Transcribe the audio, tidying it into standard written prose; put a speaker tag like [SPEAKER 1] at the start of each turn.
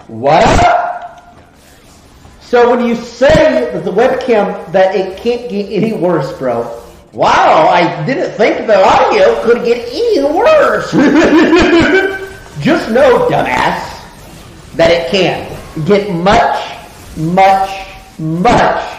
[SPEAKER 1] What? So when you say that the webcam, that it can't get any worse, bro. Wow, I didn't think the audio could get any worse. Just know, dumbass, that it can get much, much, much